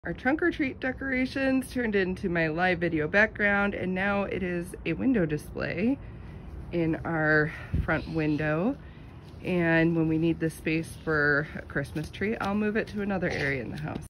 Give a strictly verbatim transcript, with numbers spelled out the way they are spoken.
Our trunk or treat decorations turned into my live video background, and now it is a window display in our front window. And when we need the space for a Christmas tree, I'll move it to another area in the house.